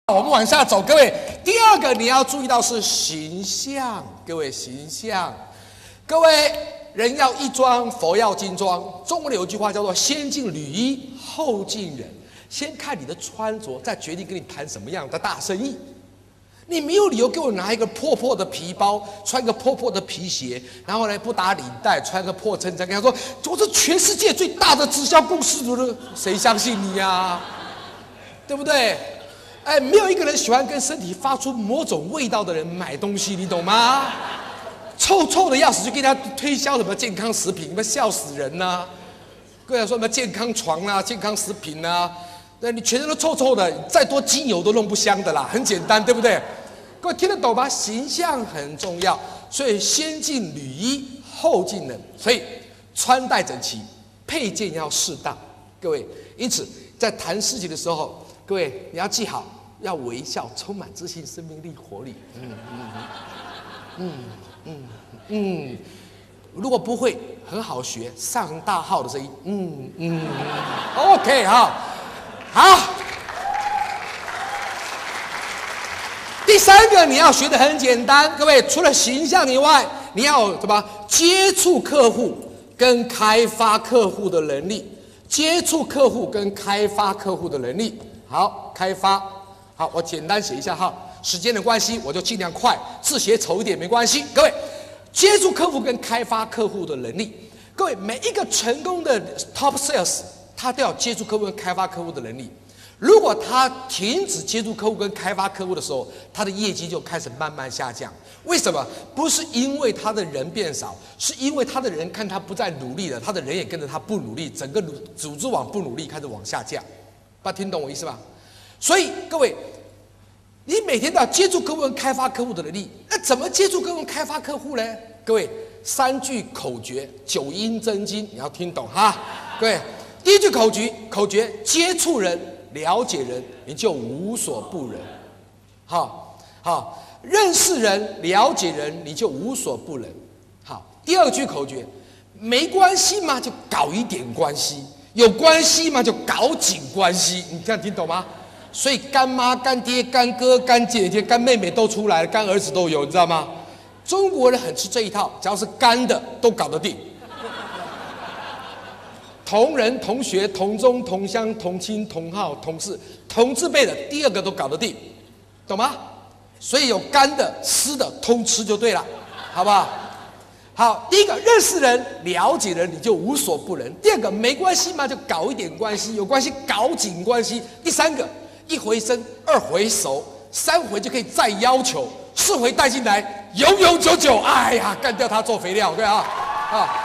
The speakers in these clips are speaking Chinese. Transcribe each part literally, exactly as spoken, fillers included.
我们往下走，各位，第二个你要注意到是形象，各位形象，各位人要衣装，佛要金装。中国有一句话叫做"先敬礼仪，后敬人"，先看你的穿着，再决定跟你谈什么样的大生意。你没有理由给我拿一个破破的皮包，穿个破破的皮鞋，然后呢不打领带，穿个破衬衫，跟他说我是全世界最大的直销公司的，谁相信你呀、啊？对不对？哎，没有一个人喜欢跟身体发出某种味道的人买东西，你懂吗？臭臭的要死，就跟他推销什么健康食品，那笑死人呐、啊！跟人说什么健康床啊、健康食品啊，那你全身都臭臭的，再多精油都弄不香的啦，很简单，对不对？各位听得懂吗？形象很重要，所以先敬礼仪，后敬人，所以穿戴整齐，配件要适当。各位，因此在谈事情的时候，各位你要记好，要微笑，充满自信、生命力、活力。嗯嗯嗯嗯嗯，如果不会，很好学上大号的声音。嗯嗯 ，OK 哈，好。第三个你要学的很简单，各位除了形象以外，你要有什么？接触客户跟开发客户的能力。接触客户跟开发客户的能力。好，开发。好，我简单写一下哈，时间的关系，我就尽量快，字写丑一点没关系。各位，接触客户跟开发客户的能力，各位每一个成功的 top sales， 他都要接触客户跟开发客户的能力。如果他停止接触客户跟开发客户的时候，他的业绩就开始慢慢下降。为什么？不是因为他的人变少，是因为他的人看他不再努力了，他的人也跟着他不努力，整个组织网不努力，开始往下降。大家听懂我意思吧？所以各位，你每天都要接触客户跟开发客户的能力。那怎么接触客户跟开发客户呢？各位，三句口诀，九阴真经，你要听懂哈。各位，第一句口诀，口诀接触人。了解人，你就无所不能。好，好，认识人、了解人，你就无所不能。好，第二句口诀，没关系嘛，就搞一点关系；有关系嘛，就搞紧关系。你这样听懂吗？所以干妈、干爹、干哥、干姐姐、干妹妹都出来了，干儿子都有，你知道吗？中国人很吃这一套，只要是干的都搞得定。同人、同学、同宗、同乡、同亲、同号、同事、同字辈的，第二个都搞得定，懂吗？所以有干的、湿的，通吃就对了，好不好？好，第一个认识人、了解人，你就无所不能；第二个没关系嘛，就搞一点关系；有关系搞紧关系；第三个一回生，二回熟，三回就可以再要求，四回带进来，永永久久，哎呀，干掉他做肥料，对啊，啊。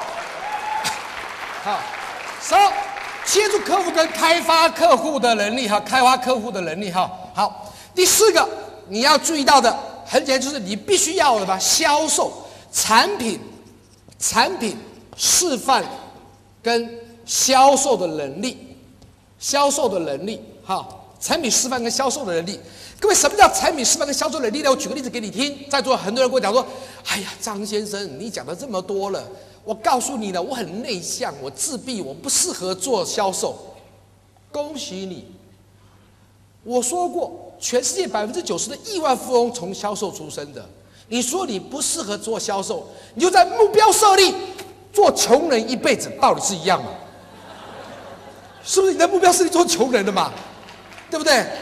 好，三、接触客户跟开发客户的能力哈，开发客户的能力哈。好，第四个你要注意到的很简单，就是你必须要什么？销售产品、产品示范跟销售的能力，销售的能力哈，产品示范跟销售的能力。各位，什么叫产品示范跟销售能力呢？我举个例子给你听。在座很多人跟我讲说：“哎呀，张先生，你讲的这么多了。”我告诉你了，我很内向，我自闭，我不适合做销售。恭喜你！我说过，全世界百分之九十的亿万富翁从销售出身的。你说你不适合做销售，你就在目标设立，做穷人一辈子，道理是一样嘛？是不是你的目标是做穷人的嘛？对不对？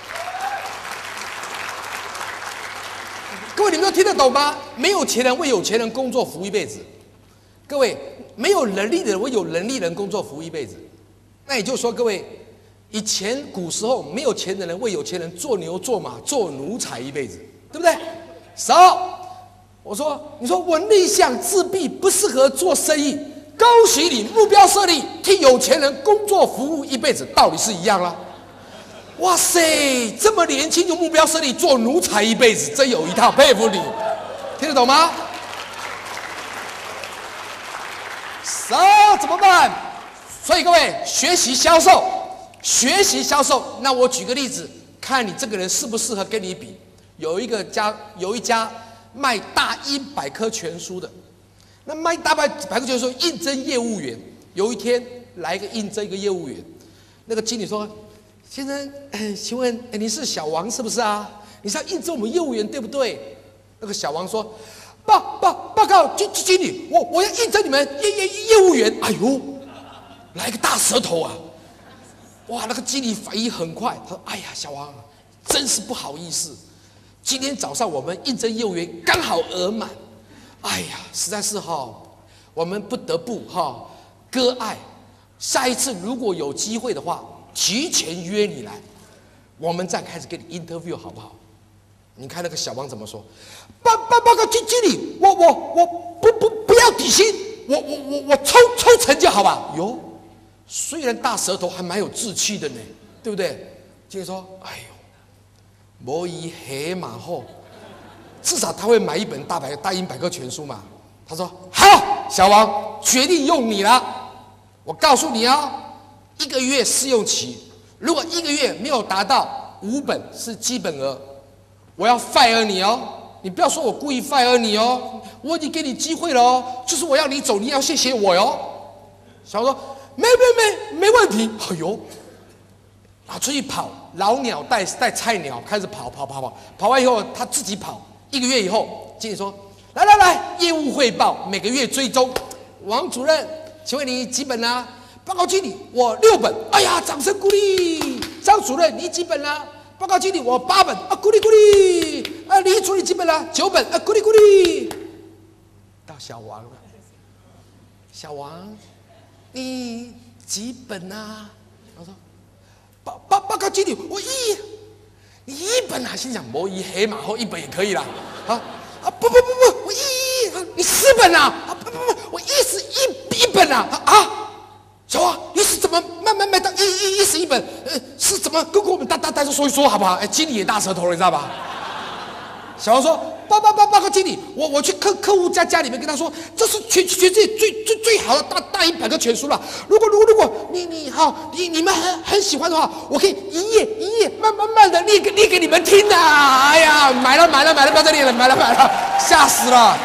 各位，你们都听得懂吗？没有钱人为有钱人工作服务一辈子。各位，没有能力的人为有能力的人工作服务一辈子，那也就是说，各位，以前古时候没有钱的人为有钱人做牛做马做奴才一辈子，对不对？少，我说，你说我内向自闭不适合做生意，恭喜你，目标设立，替有钱人工作服务一辈子，道理是一样啦。哇塞，这么年轻就目标设立做奴才一辈子，真有一套，佩服你，听得懂吗？那怎么办？所以各位，学习销售，学习销售。那我举个例子，看你这个人适不适合跟你比。有一个家，有一家卖大英百科全书的，那卖大百百科全书应征业务员。有一天来一个应征一个业务员，那个经理说：“ 先生，呃、请问、呃、你是小王是不是啊？你是要应征我们业务员对不对？那个小王说：报报报告经经理，我我要应征你们业业业务员。哎呦，来个大舌头啊！哇，那个经理反应很快，他说：哎呀，小王，真是不好意思，今天早上我们应征业务员刚好额满，哎呀，实在是哈，我们不得不哈割爱。下一次如果有机会的话，提前约你来，我们再开始给你 interview 好不好？你看那个小王怎么说？报报报告经经理，我我我不不不要底薪，我我我我抽抽成就好吧？哟，虽然大舌头还蛮有志气的呢，对不对？经理说：哎呦，摩伊黑马后，至少他会买一本大百大英百科全书嘛。他说：好，小王决定用你了。我告诉你啊，一个月试用期，如果一个月没有达到五本是基本额，我要 fire 你哦。你不要说我故意 fire 你哦，我已经给你机会了哦，就是我要你走，你要谢谢我哟。小王说：没没没没问题。哎呦，然后出去跑，老鸟带带菜鸟开始跑跑跑跑，跑完以后他自己跑。一个月以后，经理说：来来来，业务汇报，每个月追踪。王主任，请问你几本啊？报告经理，我六本。哎呀，掌声鼓励。张主任，你几本啊？报告经理，我八本。啊，鼓励鼓励。啊，李主任几本啊？九本。啊，鼓励鼓励。到小王了，小王，你几本啊？我说：报报报告经理，我一，你一本啊？心想摩一黑马后一本也可以啦。啊啊不不不不，我一，你四本啊？啊不不不，我一十一一本啊啊！小王，你是怎么慢慢卖到一一一十一本？呃，是怎么跟我们大大大家说一说好不好？哎，经理也大舌头了，你知道吧？小王说：报报报报告经理，我我去客客户家家里面跟他说，这是全全世界最最最好的大大英百科全书了。如果如果如果你你好你你们很很喜欢的话，我可以一页一页慢慢慢的念给念给你们听的。哎呀，买了买了买了，不要再念了，买了买了，吓死了！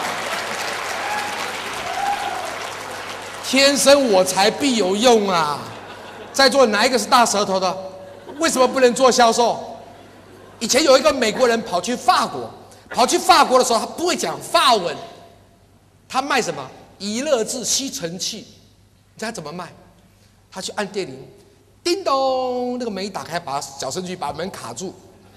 天生我材必有用啊！在座哪一个是大舌头的？为什么不能做销售？以前有一个美国人跑去法国，跑去法国的时候，他不会讲法文，他卖什么？以乐制吸尘器。你知道他怎么卖？他去按电铃，叮咚，那个门一打开，把小声句把门卡住。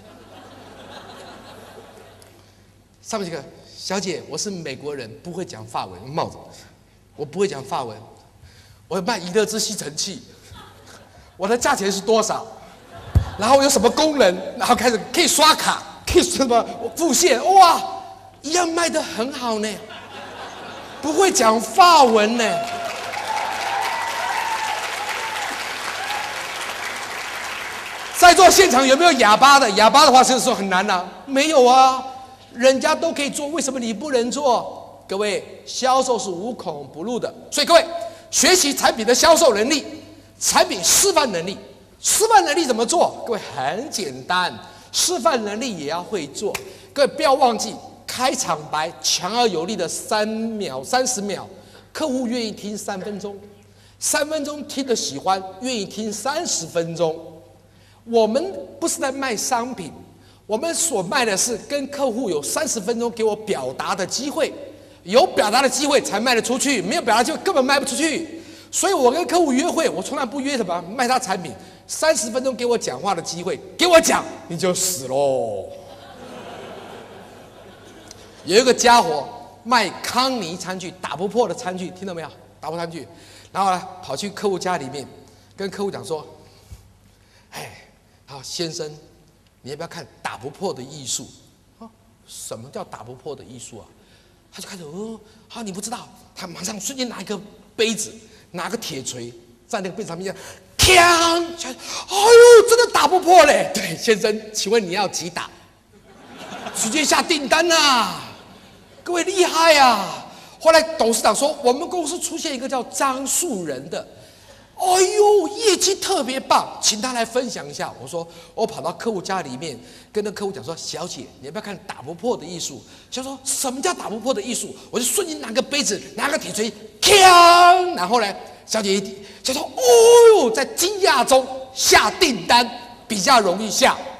上面这个小姐，我是美国人，不会讲法文，帽子。我不会讲法文，我卖以乐之吸尘器，我的价钱是多少？然后有什么功能？然后开始可以刷卡，可以什么付现？哇，一样卖得很好呢。不会讲法文呢。在座现场有没有哑巴的？哑巴的话，这个时候很难啊。没有啊，人家都可以做，为什么你不能做？各位，销售是无孔不入的，所以各位学习产品的销售能力、产品示范能力。示范能力怎么做？各位很简单，示范能力也要会做。各位不要忘记开场白强而有力的三秒、三十秒，客户愿意听三分钟，三分钟听得喜欢，愿意听三十分钟。我们不是在卖商品，我们所卖的是跟客户有三十分钟给我表达的机会。有表达的机会才卖得出去，没有表达机会根本卖不出去。所以我跟客户约会，我从来不约什么卖他产品，三十分钟给我讲话的机会，给我讲你就死喽。有一个家伙卖康尼餐具，打不破的餐具，听到没有？打不破餐具，然后呢跑去客户家里面，跟客户讲说：哎，好先生，你要不要看打不破的艺术？啊，什么叫打不破的艺术啊？他就开始哦，好，你不知道，他马上瞬间拿一个杯子，拿个铁锤，在那个杯子上面，锵，哎呦，真的打不破嘞！对，先生，请问你要几打？直接下订单呐、啊！各位厉害呀、啊！后来董事长说，我们公司出现一个叫张树人的，哎呦，业绩特别棒，请他来分享一下。我说，我跑到客户家里面，跟那客户讲说，小姐，你要不要看打不破的艺术？就说什么叫打不破的艺术？我就瞬间拿个杯子，拿个铁锤，锵！然后呢，小姐一就说，哦呦，在惊讶中下订单， 比较容易下。